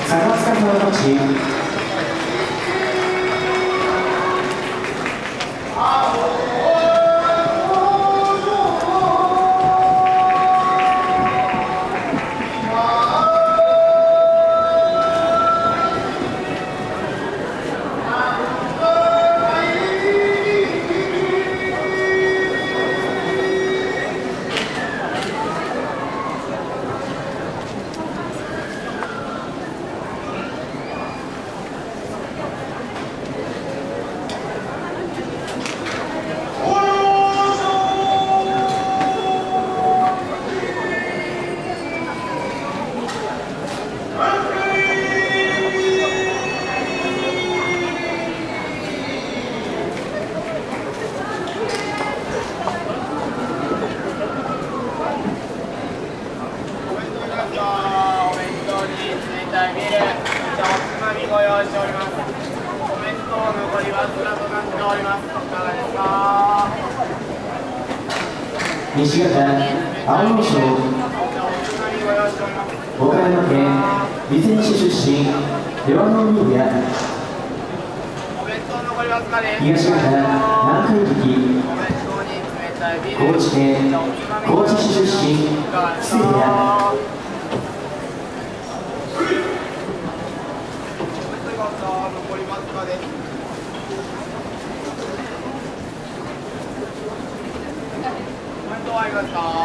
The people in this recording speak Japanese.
坂塚川町。 ご用意しております。コメント残りわずかとなっております。いかがですか。 西方青野省岡山県備前市出身出羽ノ海部屋。 コメント残りわずかです。 東方南海力高知県高知市出身木瀬部屋。 残りわずかです。コメントはありますか。